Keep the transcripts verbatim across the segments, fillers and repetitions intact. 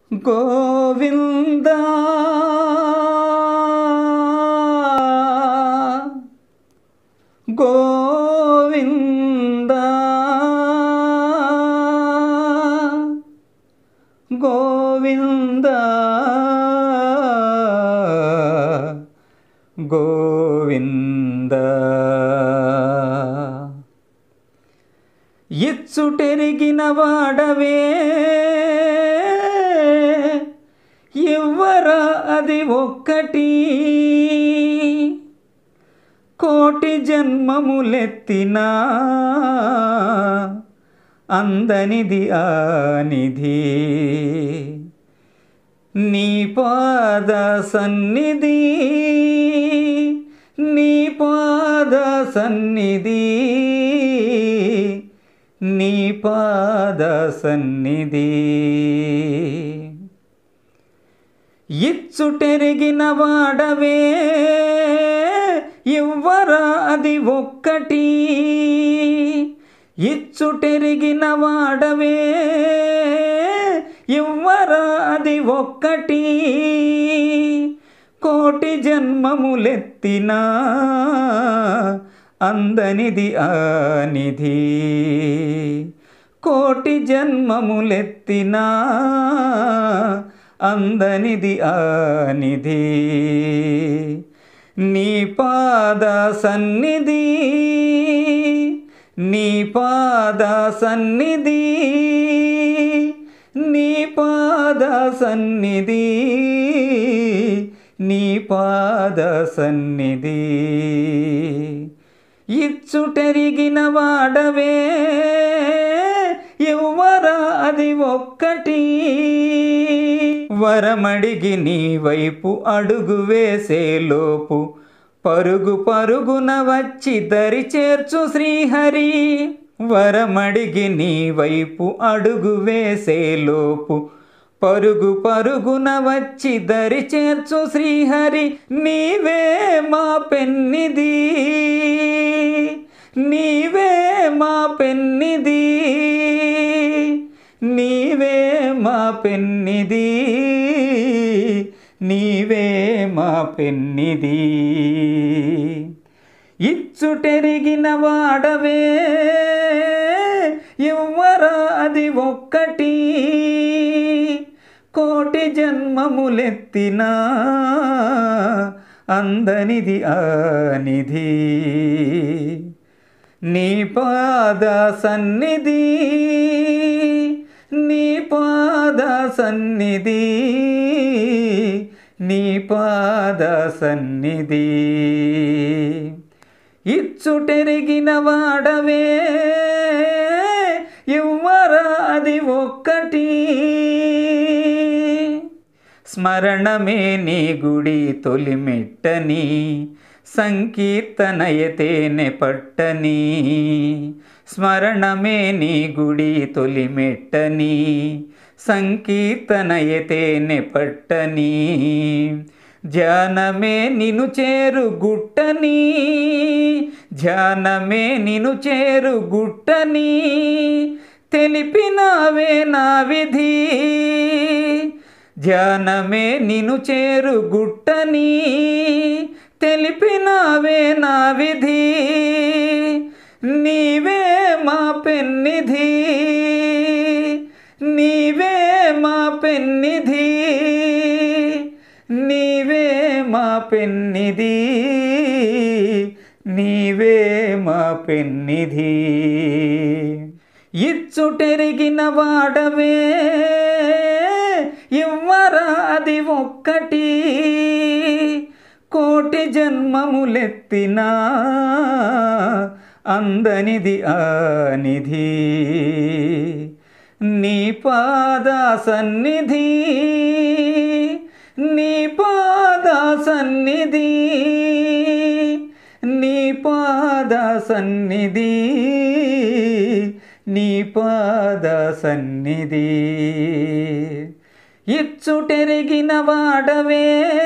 గోవింద గోవింద గోవింద గోవింద ఇచ్చుటెరిగిన వాడవే ఎవ్వరా అది ఒక్కటి కోటి జన్మములెత్తినా అందనిది ఆ నిధి నీ పాద సన్నిధి నీ పాద సన్నిధి నీ పాద సన్నిధి ఇచ్చుటెరిగిన వాడవే ఎవ్వరా అది ఒక్కటి ఇచ్చుటెరిగిన వాడవే ఎవ్వరా అది ఒక్కటి కోటి జన్మములెత్తినా అందనిది ఆ నిధి కోటి జన్మములెత్తినా అందనిది ఆ నిధి నీ పాద సన్నిధి నీ పాద సన్నిధి నీ పాద సన్నిధి నీ పాద సన్నిధి ఇచ్చుటెరిగిన వాడవే ఎవ్వరా అది ఒక్కటి వరమడిగి నీ వైపు అడుగు వేసేలోపు పరుగు పరుగున వచ్చి దరి చేర్చు శ్రీహరి వరమడిగి నీ వైపు అడుగు వేసేలోపు పరుగు పరుగున వచ్చి దరి చేర్చు శ్రీహరి నీవే మా పెన్నిది నీవే మా పెన్నిది నీవే మా పెన్నిది నీవే మా పెన్నిది ఇచ్చుటెరిగిన వాడవే ఎవ్వరా అది ఒక్కటి కోటి జన్మములెత్తినా అందనిది ఆ నిధి నీ పాద సన్నిధి నీ పాద సన్నిధి నీ పాద సన్నిధి ఇచ్చుటెరిగిన వాడవే ఎవ్వరా అది ఒక్కటి స్మరణమే నీ గుడి తొలిమెట్టని సంకీర్తనయతేనె పట్టని స్మరణమే నీ గుడి తొలిమెట్టని సంకీర్తనయతేనె పట్టని ధ్యానమే నిను చేరు గుట్టని ధ్యానమే నిను చేరు గుట్టని తెలిపినావే నా విధి ధ్యానమే నిను చేరు గుట్టని తెలిపినావే నా విధి నీవే మా పెన్నిధి నీవే మా పెన్నిధి నీవే మా పెన్నిధి నీవే మా పెన్నిధి ఇచ్చుటెరిగిన వాడవే ఎవ్వరా అది ఒక్కటి కోటి జన్మములెత్తినా అందనిది ఆ నిధి నీ పాద సన్నిధి నీ పాద సన్నిధి నీ పాద సన్నిధి నీ పాద సన్నిధి ఇచ్చుటెరిగిన వాడవే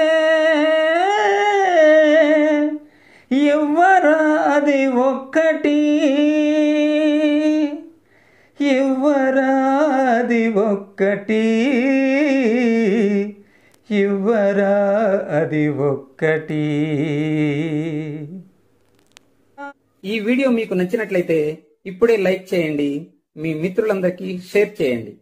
ఎవ్వరా అది ఒక్కటి ఎవ్వరా అది ఒక్కటి ఇవ్వరా అది ఒక్కటి. ఈ వీడియో మీకు నచ్చినట్లయితే ఇప్పుడే లైక్ చేయండి, మీ మిత్రులందరికీ షేర్ చేయండి.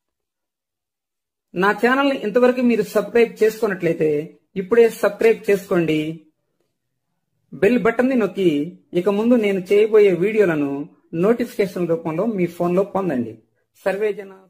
నా ఛానల్ని ఇంతవరకు మీరు సబ్స్క్రైబ్ చేసుకున్నట్లయితే ఇప్పుడే సబ్స్క్రైబ్ చేసుకోండి. బెల్ బటన్ని నొక్కి ఇక ముందు నేను చేయబోయే వీడియోలను నోటిఫికేషన్ రూపంలో మీ ఫోన్లో పొందండి. సర్వేజన